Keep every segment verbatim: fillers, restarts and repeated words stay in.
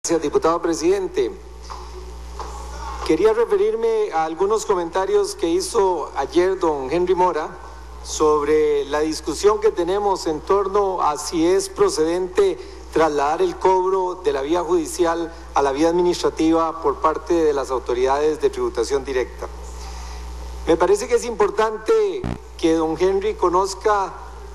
Gracias, diputado presidente. Quería referirme a algunos comentarios que hizo ayer don Henry Mora sobre la discusión que tenemos en torno a si es procedente trasladar el cobro de la vía judicial a la vía administrativa por parte de las autoridades de tributación directa. Me parece que es importante que don Henry conozca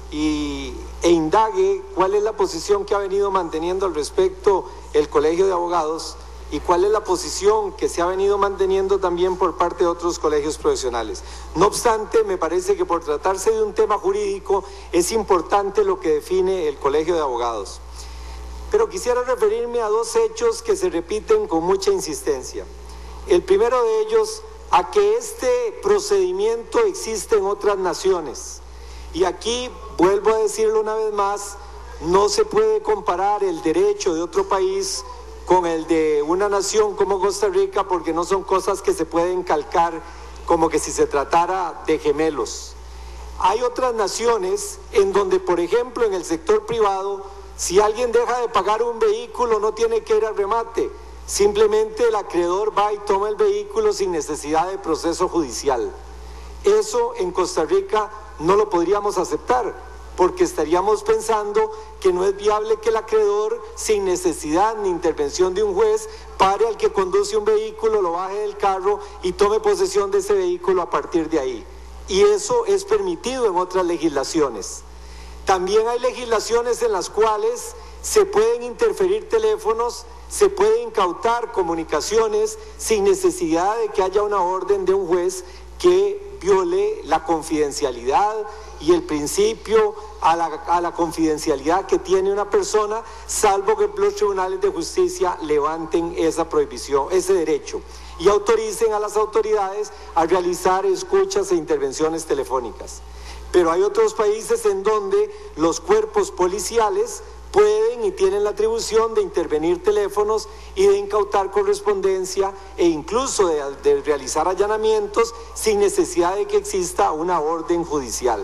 y, e indague cuál es la posición que ha venido manteniendo al respecto el Colegio de Abogados y cuál es la posición que se ha venido manteniendo también por parte de otros colegios profesionales. No obstante, me parece que por tratarse de un tema jurídico es importante lo que define el Colegio de Abogados. Pero quisiera referirme a dos hechos que se repiten con mucha insistencia. El primero de ellos, a que este procedimiento existe en otras naciones. Y aquí, vuelvo a decirlo una vez más, no se puede comparar el derecho de otro país con el de una nación como Costa Rica, porque no son cosas que se pueden calcar como que si se tratara de gemelos. Hay otras naciones en donde, por ejemplo, en el sector privado, si alguien deja de pagar un vehículo no tiene que ir al remate, simplemente el acreedor va y toma el vehículo sin necesidad de proceso judicial. Eso en Costa Rica no lo podríamos aceptar, porque estaríamos pensando que no es viable que el acreedor, sin necesidad ni intervención de un juez, pare al que conduce un vehículo, lo baje del carro y tome posesión de ese vehículo a partir de ahí. Y eso es permitido en otras legislaciones. También hay legislaciones en las cuales se pueden interferir teléfonos, se pueden incautar comunicaciones sin necesidad de que haya una orden de un juez que viole la confidencialidad y el principio a la, a la confidencialidad que tiene una persona, salvo que los tribunales de justicia levanten esa prohibición, ese derecho, y autoricen a las autoridades a realizar escuchas e intervenciones telefónicas. Pero hay otros países en donde los cuerpos policiales pueden y tienen la atribución de intervenir teléfonos y de incautar correspondencia e incluso de, de realizar allanamientos sin necesidad de que exista una orden judicial.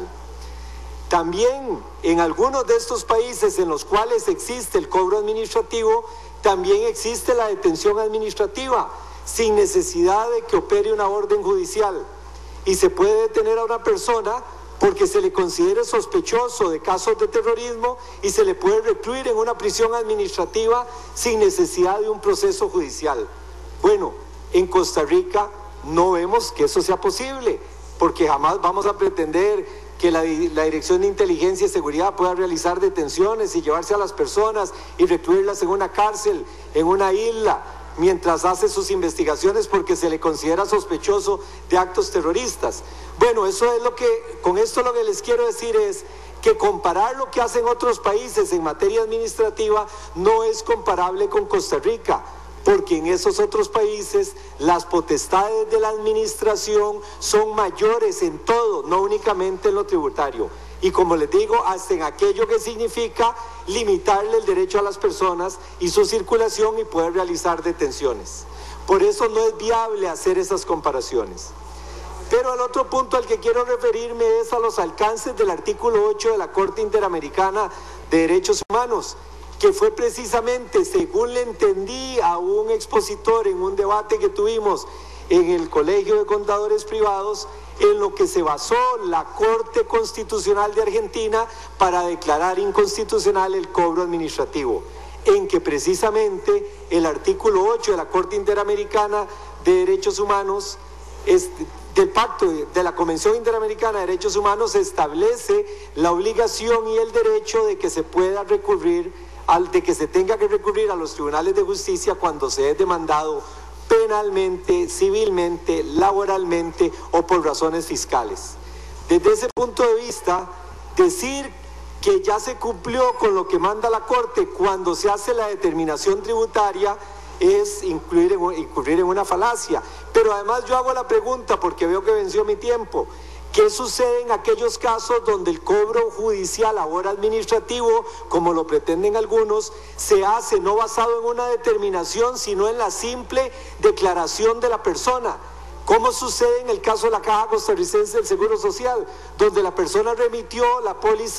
También en algunos de estos países en los cuales existe el cobro administrativo, también existe la detención administrativa sin necesidad de que opere una orden judicial, y se puede detener a una persona porque se le considere sospechoso de casos de terrorismo y se le puede recluir en una prisión administrativa sin necesidad de un proceso judicial. Bueno, en Costa Rica no vemos que eso sea posible, porque jamás vamos a pretender que la, la Dirección de Inteligencia y Seguridad pueda realizar detenciones y llevarse a las personas y recluirlas en una cárcel, en una isla, mientras hace sus investigaciones porque se le considera sospechoso de actos terroristas. Bueno, eso es lo que, con esto lo que les quiero decir es que comparar lo que hacen otros países en materia administrativa no es comparable con Costa Rica, porque en esos otros países las potestades de la administración son mayores en todo, no únicamente en lo tributario. Y como les digo, hasta en aquello que significa limitarle el derecho a las personas y su circulación y poder realizar detenciones. Por eso no es viable hacer esas comparaciones. Pero el otro punto al que quiero referirme es a los alcances del artículo ocho de la Corte Interamericana de Derechos Humanos, que fue precisamente, según le entendí a un expositor en un debate que tuvimos en el Colegio de Contadores Privados, en lo que se basó la Corte Constitucional de Argentina para declarar inconstitucional el cobro administrativo, en que precisamente el artículo ocho de la Corte Interamericana de Derechos Humanos, es, del Pacto de la Convención Interamericana de Derechos Humanos, establece la obligación y el derecho de que se pueda recurrir, al, de que se tenga que recurrir a los tribunales de justicia cuando se es demandado penalmente, civilmente, laboralmente o por razones fiscales. Desde ese punto de vista, decir que ya se cumplió con lo que manda la Corte cuando se hace la determinación tributaria es incluir en, incurrir en una falacia. Pero además yo hago la pregunta, porque veo que venció mi tiempo: ¿qué sucede en aquellos casos donde el cobro judicial, ahora administrativo, como lo pretenden algunos, se hace no basado en una determinación, sino en la simple declaración de la persona? ¿Cómo sucede en el caso de la Caja Costarricense del Seguro Social, donde la persona remitió la póliza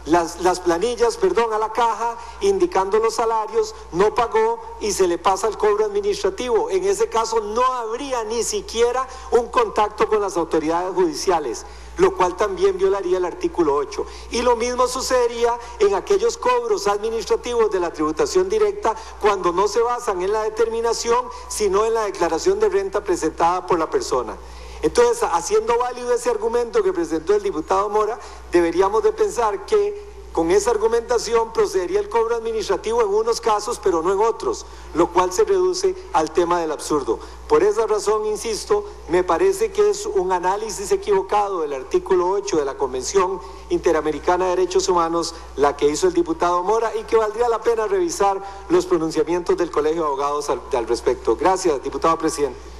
las, las planillas, perdón, a la caja, indicando los salarios, no pagó y se le pasa el cobro administrativo. En ese caso no habría ni siquiera un contacto con las autoridades judiciales, lo cual también violaría el artículo ocho. Y lo mismo sucedería en aquellos cobros administrativos de la tributación directa cuando no se basan en la determinación, sino en la declaración de renta presentada por la persona. Entonces, haciendo válido ese argumento que presentó el diputado Mora, deberíamos de pensar que con esa argumentación procedería el cobro administrativo en unos casos, pero no en otros, lo cual se reduce al tema del absurdo. Por esa razón, insisto, me parece que es un análisis equivocado del artículo ocho de la Convención Interamericana de Derechos Humanos la que hizo el diputado Mora y que valdría la pena revisar los pronunciamientos del Colegio de Abogados al, al respecto. Gracias, diputado presidente.